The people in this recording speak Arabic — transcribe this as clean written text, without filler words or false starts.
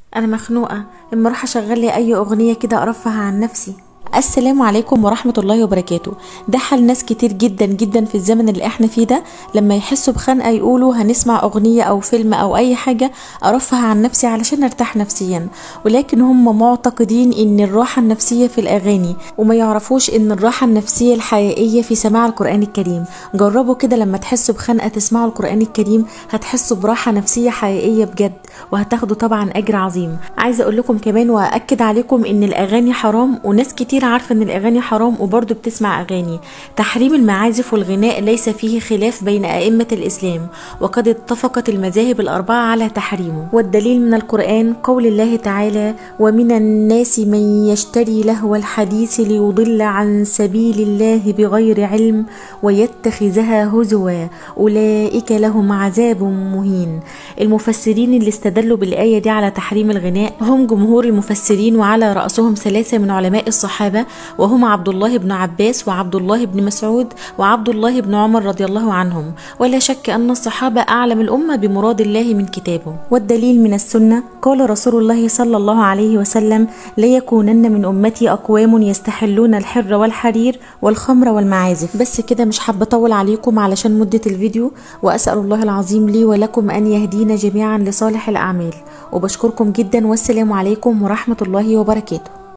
انا مخنوقه، اما اروح اشغل لي اي اغنيه كده ارفه عن نفسي. السلام عليكم ورحمة الله وبركاته. ده حال ناس كتير جدا جدا في الزمن اللي احنا فيه ده، لما يحسوا بخنقة يقولوا هنسمع اغنية او فيلم او اي حاجة ارفه عن نفسي علشان ارتاح نفسيا، ولكن هم معتقدين ان الراحة النفسية في الاغاني، وما يعرفوش ان الراحة النفسية الحقيقية في سماع القرآن الكريم. جربوا كده لما تحسوا بخنقة تسمعوا القرآن الكريم، هتحسوا براحة نفسية حقيقية بجد، وهتاخدوا طبعا اجر عظيم. عايزة اقول لكم كمان واكد عليكم ان الاغاني حرام، وناس كتير عارفة ان الاغاني حرام وبرضه بتسمع اغاني. تحريم المعازف والغناء ليس فيه خلاف بين ائمة الاسلام، وقد اتفقت المذاهب الاربعة على تحريمه، والدليل من القرآن قول الله تعالى: ومن الناس من يشتري لهو الحديث ليضل عن سبيل الله بغير علم ويتخذها هزوا اولئك لهم عذاب مهين. المفسرين اللي استدلوا بالآية دي على تحريم الغناء هم جمهور المفسرين، وعلى رأسهم 3 من علماء الصحابة، وهم عبد الله بن عباس وعبد الله بن مسعود وعبد الله بن عمر رضي الله عنهم. ولا شك أن الصحابة أعلم الأمة بمراد الله من كتابه. والدليل من السنة قال رسول الله صلى الله عليه وسلم: ليكونن من أمتي أقوام يستحلون الحر والحرير والخمر والمعازف. بس كده، مش حابة أطول عليكم علشان مدة الفيديو، وأسأل الله العظيم لي ولكم أن يهدينا جميعا لصالح الأعمال، وبشكركم جدا، والسلام عليكم ورحمة الله وبركاته.